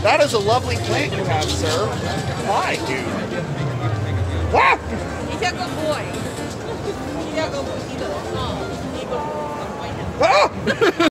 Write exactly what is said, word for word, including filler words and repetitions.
That is a lovely plant you have, sir. Why, dude? Wow! He's a good boy. He's a good boy. Ah!